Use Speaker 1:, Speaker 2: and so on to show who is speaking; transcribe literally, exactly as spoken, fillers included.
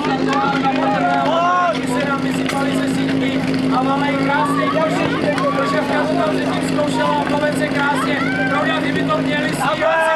Speaker 1: A máme i krásný košík, protože v Kazutovce tím zkoušela, plovec je krásně, pravda, kdyby to měli stíhat.